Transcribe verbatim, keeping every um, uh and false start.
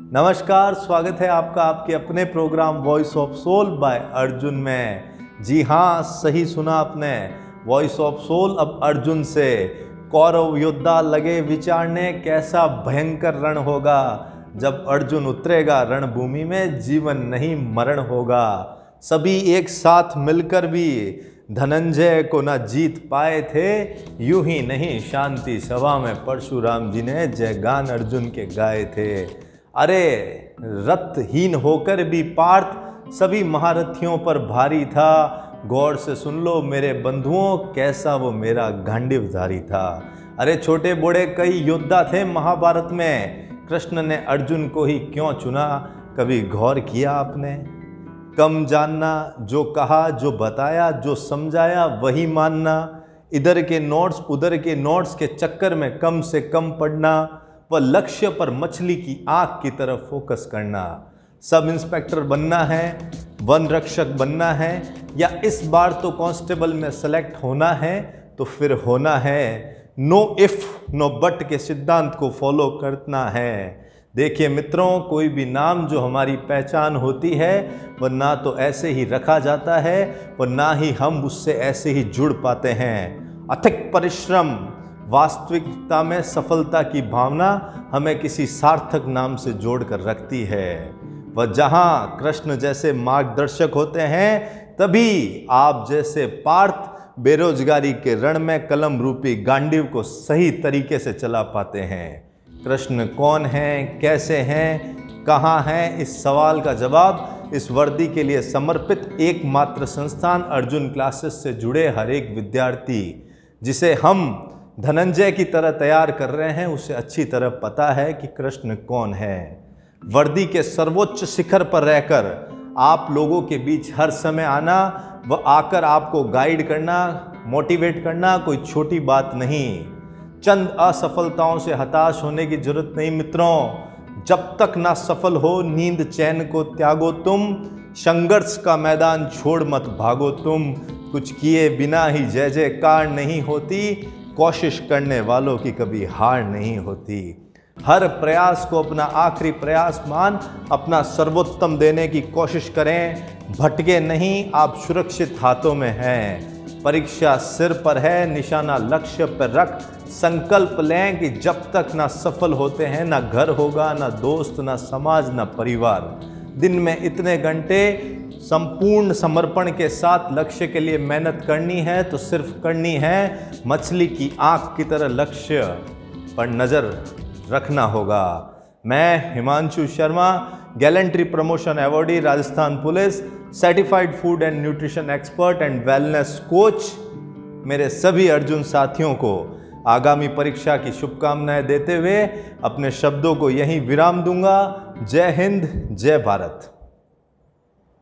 नमस्कार, स्वागत है आपका आपके अपने program voice of soul by Arjun में। जी हाँ, सही सुना आपने, वॉइस ऑफ सोल अब अर्जुन से। कौरव योद्धा लगे विचारने कैसा भयंकर रण होगा। जब अर्जुन उतरेगा रणभूमि में जीवन नहीं मरण होगा। सभी एक साथ मिलकर भी धनंजय को न जीत पाए थे। यूं ही नहीं शांति सभा में परशुराम जी ने जयगान अर्जुन के गाए थे। अरे रथहीन होकर भी पार्थ सभी महारथियों पर भारी था। गौर से सुन लो मेरे बंधुओं, कैसा वो मेरा गांडीवधारी था। अरे छोटे बड़े कई योद्धा थे महाभारत में, कृष्ण ने अर्जुन को ही क्यों चुना, कभी गौर किया आपने? कम जानना, जो कहा जो बताया जो समझाया वही मानना। इधर के नोट्स उधर के नोट्स के चक्कर में कम से कम पढ़ना, व लक्ष्य पर मछली की आंख की तरफ फोकस करना। सब इंस्पेक्टर बनना है, वन रक्षक बनना है, या इस बार तो कांस्टेबल में सेलेक्ट होना है, तो फिर होना है नो इफ नो बट के सिद्धांत को फॉलो करना है। देखिए मित्रों, कोई भी नाम जो हमारी पहचान होती है वह ना तो ऐसे ही रखा जाता है, वह ना ही हम उससे ऐसे ही जुड़ पाते हैं। अथक परिश्रम, वास्तविकता में सफलता की भावना हमें किसी सार्थक नाम से जोड़कर रखती है। वह जहाँ कृष्ण जैसे मार्गदर्शक होते हैं, तभी आप जैसे पार्थ बेरोजगारी के रण में कलम रूपी गांडीव को सही तरीके से चला पाते हैं। कृष्ण कौन हैं, कैसे हैं, कहाँ हैं, इस सवाल का जवाब इस वर्दी के लिए समर्पित एकमात्र संस्थान अर्जुन क्लासेस से जुड़े हर एक विद्यार्थी, जिसे हम धनंजय की तरह तैयार कर रहे हैं, उसे अच्छी तरह पता है कि कृष्ण कौन है। वर्दी के सर्वोच्च शिखर पर रहकर आप लोगों के बीच हर समय आना व आकर आपको गाइड करना, मोटिवेट करना कोई छोटी बात नहीं। चंद असफलताओं से हताश होने की जरूरत नहीं मित्रों। जब तक ना सफल हो नींद चैन को त्यागो तुम, संघर्ष का मैदान छोड़ मत भागो तुम। कुछ किए बिना ही जय जयकार नहीं होती, कोशिश करने वालों की कभी हार नहीं होती। हर प्रयास को अपना आखिरी प्रयास मान अपना सर्वोत्तम देने की कोशिश करें। भटके नहीं, आप सुरक्षित हाथों में हैं। परीक्षा सिर पर है, निशाना लक्ष्य पर रख। संकल्प लें कि जब तक ना सफल होते हैं ना घर होगा, ना दोस्त, ना समाज, ना परिवार। दिन में इतने घंटे संपूर्ण समर्पण के साथ लक्ष्य के लिए मेहनत करनी है तो सिर्फ करनी है। मछली की आंख की तरह लक्ष्य पर नज़र रखना होगा। मैं Himanshu Sharma, gallantry promotion awardee, Rajasthan police, certified food and nutrition expert and wellness coach, मेरे सभी अर्जुन साथियों को आगामी परीक्षा की शुभकामनाएं देते हुए अपने शब्दों को यहीं विराम दूंगा। जय हिंद, जय भारत।